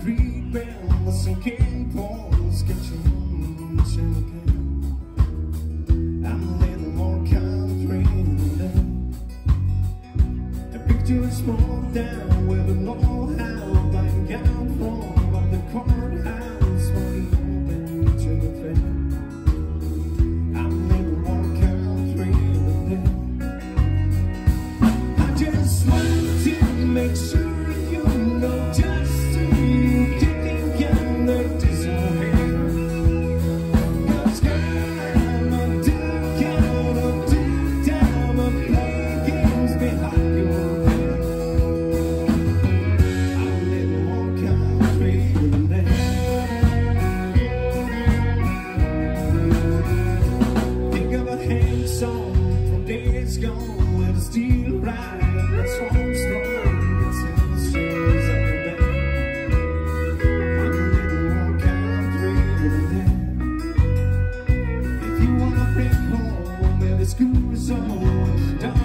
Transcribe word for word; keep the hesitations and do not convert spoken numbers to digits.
concrete bend, the sinking pulse catching champagne. I'm a little more country than the picture is smoked down with an old house lying down from of the courthouse for the open to the fair. I'm a little more country than that. I just want to make sure you know just who you can get the diesel hair. Cause girl, I'm a duck out of deep down and play games behind your head. I'm a little more country than that. Think of a hand song from days gone with a steel ride that's home strong. School's on,